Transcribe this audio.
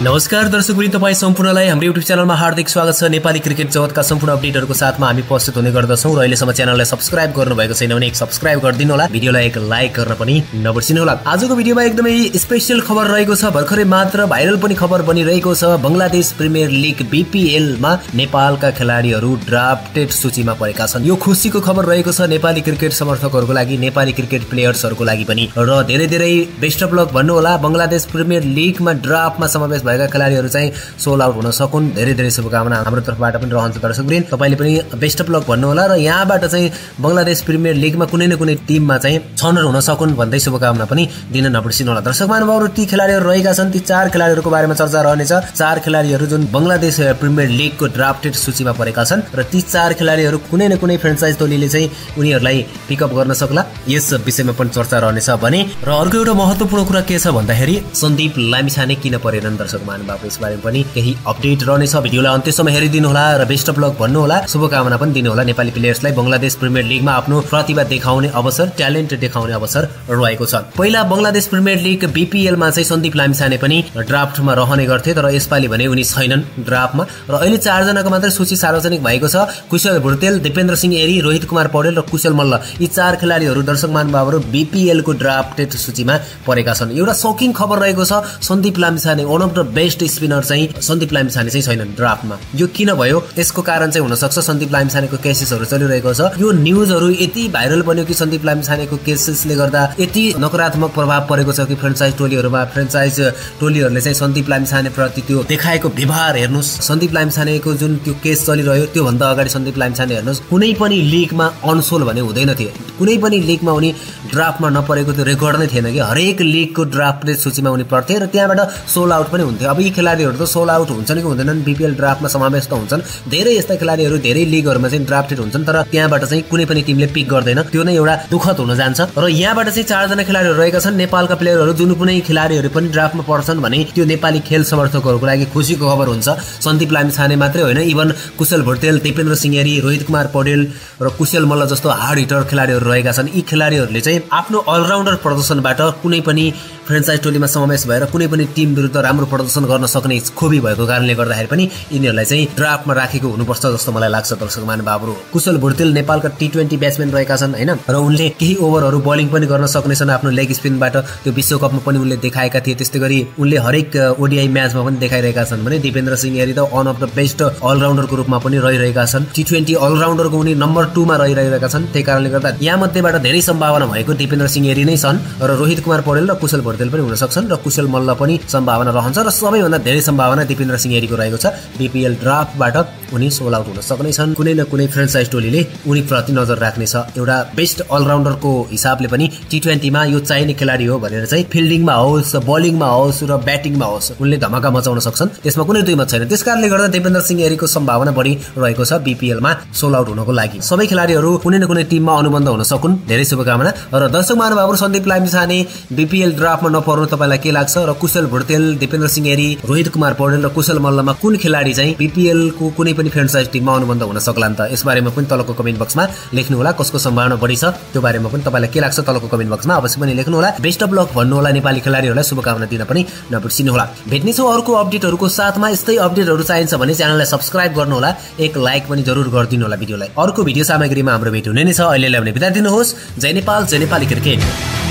नमस्कार दर्शकवृन्द, तपाईँ सम्पूर्णलाई हाम्रो युट्युब च्यानलमा हार्दिक स्वागत छ। नेपाली क्रिकेट जगतका सम्पूर्ण अपडेटहरूको साथमा हामी उपस्थित हुने गर्दछौँ र अहिलेसम्म च्यानललाई सब्स्क्राइब गर्नुभएको छैन भने एक सब्स्क्राइब गरिदिनु होला, भिडियोलाई एक लाइक गर्न पनि नबिर्सिनु होला। आजको भिडियोमा एकदमै स्पेशल खबर रहेको छ। भर्खरै मात्र भाइरल पनि खबर बनिरहेको छ। बंगलादेश प्रिमियर लिग BPL मा नेपालका खेलाडीहरू ड्राफ्टेड सूचीमा परेका छन्। यो खुसीको खबर रहेको छ नेपाली क्रिकेट समर्थकहरूको लागि, नेपाली क्रिकेट प्लेयर्सहरूको लागि पनि, र धेरै धेरै बेस्ट अफ लक भन्नु होला। बंगलादेश प्रिमियर लिगमा ड्राफ्टमा समावेश भएका खेलाडीहरू चाहिँ सोल आउट हुन सकुन्, धेरै धेरै शुभकामना हाम्रो तर्फबाट पनि रहन्छ। दर्शकवृन्द, तपाईले पनि बेस्ट अफ लक भन्नु होला र यहाँबाट चाहिँ बंगलादेश प्रिमियर लिगमा कुनै न कुनै टिममा चाहिँ छनौट हुन सकुन् भन्दै शुभकामना पनि दिन नबिर्सिनु होला। दर्शक महानुभावहरू, ती खेलाडीहरू रहेका छन्, ती 4 खेलाडीहरूको बारेमा चर्चा रहनेछ। 4 खेलाडीहरू जुन बंगलादेश प्रिमियर लिगको ड्राफ्टेड सूचीमा परेका छन् र ती 4 खेलाडीहरू कुनै न कुनै फ्रेन्चाइज टोलीले चाहिँ उनीहरूलाई पिकअप गर्न सक्ला, यस विषयमा पनि चर्चा रहनेछ भने। र अर्को एउटा महत्त्वपूर्ण कुरा के छ भन्दाखेरि सन्दीप लामिछाने किन परेनन् दर्शक महानुभाव, यसबारेमा पनि केही अपडेट रहनेछ। भिडियोलाई अन्त्यसम्म हेरिदिनु होला र बेस्ट अफ लक भन्नु होला, शुभकामना पनि दिनु होला। नेपाली प्लेयर्सलाई बंगलादेश प्रिमियर लिगमा आफ्नो प्रतिभा देखाउने अवसर, ट्यालेन्ट देखाउने अवसर रहेको छ। पहिला बंगलादेश प्रिमियर लिग BPL मा चाहिँ सन्दीप लामिछाने पनि ड्राफ्टमा रहने गर्थे, तर यसपालि भने उनी छैनन् ड्राफ्टमा। र अहिले 4 जनाको मात्र सूची सार्वजनिक भएको छ। कुशल भुर्तेल, दिपेन्द्र सिंह एरी, रोहित कुमार पौडेल र कुशल मल्ल, यी 4 खेलाडीहरू दर्शक महानुभावहरू BPL को ड्राफ्टेड सूचीमा परेका छन्। एउटा शॉकिङ खबर रहेको छ, Sandeep Lamichhane one of the best spinner चाहिँ सन्दीप लामिछाने चाहिँ छैनन् ड्राफ्टमा। यो किन भयो? यसको कारण चाहिँ हुन सक्छ सन्दीप लामिछानेको केसेसहरू चलिरहेको छ। यो न्यूजहरू यति भाइरल बन्यो कि सन्दीप लामिछानेको केसेसले गर्दा यति नकारात्मक प्रभाव परेको छ कि फ्रेन्चाइज टोलीहरूले चाहिँ सन्दीप लामिछाने प्रति त्यो देखाएको व्यवहार हेर्नुस्। सन्दीप लामिछानेको जुन त्यो केस चलिरह्यो त्यो भन्दा अगाडि सन्दीप लामिछाने हेर्नुस्, कुनै पनि लिगमा अनसोल भने हुँदैन थियो। कुनै पनि लिगमा उनी ड्राफ्टमा नपरेको त्यो रेकर्ड नै थिएन कि हरेक लिगको ड्राफ्टेड सूचीमा उनी पर्थे र त्यहाँबाट सोल आउट पनि हुन्थ्यो। अब यी खेलाडीहरू त सोल आउट हुन्छन् कि हुँदैनन्, BPL ड्राफ्टमा समावेश त हुन्छन्। धेरै यस्ता खेलाडीहरू धेरै लिगहरूमा चाहिँ ड्राफ्टेड हुन्छन्, तर त्यहाँबाट चाहिँ कुनै पनि टिमले पिक गर्दैन। त्यो नै एउटा दुःखद हुन जान्छ। र यहाँबाट चाहिँ 4 जना खेलाडीहरू रहेका छन् नेपालका प्लेयरहरू। जुन कुनै खेलाडीहरू पनि ड्राफ्टमा पर्छन् भने त्यो नेपाली खेल समर्थकहरूको लागि खुसीको खबर हुन्छ। सन्दीप लामिछाने मात्रै होइन, इभन कुशल भुर्तेल, दिपेन्द्र सिंह एरी, रोहित कुमार पौडेल र कुशल मल्ल जस्तो हार्ड हिटर खेलाडीहरू रहेका छन्। यी खेलाडीहरूले चाहिँ आफ्नो अलराउन्डर प्रदर्शनबाट कुनै पनि फ्रेन्चाइज टोलीमा समावेश भएर कुनै पनि टिम विरुद्ध राम्रो प्रदर्शन गर्न सक्ने खोबी भएको कारणले गर्दाखेरि पनि यिनीहरूलाई चाहिँ ड्राफ्टमा राखेको हुनुपर्छ जस्तो मलाई लाग्छ दर्शक महानुभावहरू। कुशल भुर्तेल नेपालका T20 ब्याट्सम्यान रहेका छन् हैन, र उनले केही ओभरहरू बलिङ पनि गर्न सक्नेछन् आफ्नो लेग स्पिनबाट। त्यो विश्वकपमा पनि उनले देखाएका थिए। त्यस्तै गरी उनले हरेक ODI म्याचमा पनि देखाइरहेका छन् भने दिपेन्द्र सिंह एरी त वान अफ द बेस्ट अलराउन्डरको रूपमा पनि रहिरहेका छन्। T20 अलराउन्डरको उनी नम्बर 2 मा रहिरहेका छन्। त्यही कारणले गर्दा यहाँ मध्येबाट धेरै सम्भावना भएको दिपेन्द्र सिंह एरी नै छन्, र रोहित कुमार पौडेल र कुशल भुर्तेल पनि हुन सक्छन्, र कुशल मल्ल पनि सम्भावना रहन्छ। र सबैभन्दा धेरै सम्भावना दिपेन्द्र सिंह एरीको रहेको छ। BPL ड्राफ्टबाट उनी सोल आउट हुन सक्ने छन्। कुनै न कुनै फ्रेन्चाइज टोलीले उनी प्रति नजर राख्नेछ। एउटा बेस्ट अलराउन्डरको हिसाबले पनि T20 मा यो चाहिने खेलाडी हो भनेर चाहिँ फिल्डिङमा होस्, बलिङमा होस् र ब्याटिङमा होस् उनले धमाका मचाउन सक्छन्, त्यसमा कुनै दुई मत छैन। त्यसकारणले गर्दा दिपेन्द्र सिंह एरीको सम्भावना बढी रहेको छ BPL मा सोल आउट हुनको लागि। सबै खेलाडीहरू कुनै न कुनै टिममा अनुबन्ध हुन सकुन्, धेरै शुभकामना। र दर्शक महानुभावहरू, सन्दीप लामिछाने BPL ड्राफ्टमा नपर्नु तपाईलाई के लाग्छ? र कुशल भुर्तेल, दिपेन्द्र सिंह एरी, रोहित कुमार पौडेल र कुशल मल्लमा कुन खेलाडी चाहिँ BPL को कुनै पनि फ्रेन्चाइज टिममा अनुबन्ध हुन सक्लान् त? यसबारेमा पनि तलको कमेन्ट बक्समा लेख्नु होला। कसको सम्भावना बढी छ त्यो बारेमा पनि तपाईलाई के लाग्छ तलको कमेन्ट बक्समा अवश्य पनि लेख्नु होला। बेस्ट अफ लक भन्नु होला। नेपाली खेलाडीहरूलाई शुभकामना दिन पनि नबिर्सिनु होला। भेट्नेछौँ अर्को अपडेटहरूको साथमा। यस्तै अपडेटहरू चाहिन्छ भने च्यानललाई सब्स्क्राइब गर्नु होला, एक लाइक पनि जरुर गरिदिनु होला भिडियोलाई। अर्को भिडियो सामग्रीमा हाम्रो भेट हुने नै छ। अहिलेलाई भने बिदा दिनुहोस्। जय नेपाल, जय नेपाली क्रिकेट।